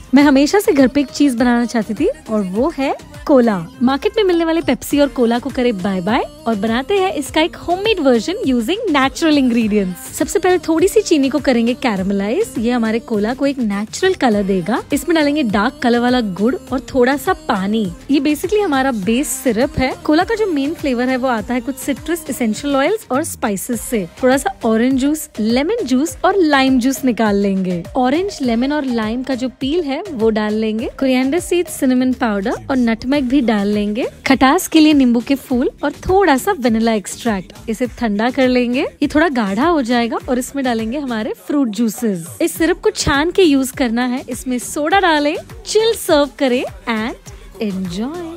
मैं हमेशा से घर पे एक चीज बनाना चाहती थी और वो है कोला। मार्केट में मिलने वाले पेप्सी और कोला को करे बाय बाय और बनाते हैं इसका एक homemade version using natural ingredients. सबसे पहले थोड़ी सी चीनी को करेंगे कैरामलाइज। ये हमारे कोला को एक नेचुरल कलर देगा। इसमें डालेंगे डार्क कलर वाला गुड़ और थोड़ा सा पानी। ये बेसिकली हमारा बेस सिरप है। कोला का जो मेन फ्लेवर है वो आता है कुछ सिट्रस, एसेंशियल ऑयल्स और स्पाइसेस से। थोड़ा सा ऑरेंज जूस, लेमन जूस और लाइम जूस निकाल लेंगे। ऑरेंज, लेमन और लाइम का जो पील है वो डाल लेंगे। कोरिएंडर सीड्स, सिनेमन पाउडर और नटमेग भी डाल लेंगे। खटास के लिए नींबू के फूल और थोड़ा सा वेनिला एक्सट्रैक्ट। इसे ठंडा कर लेंगे। ये थोड़ा गाढ़ा हो जाएगा और इसमें डालेंगे हमारे फ्रूट जूसेस। इस सिरप को छान के यूज करना है। इसमें सोडा डालें, चिल सर्व करें एंड एंजॉय।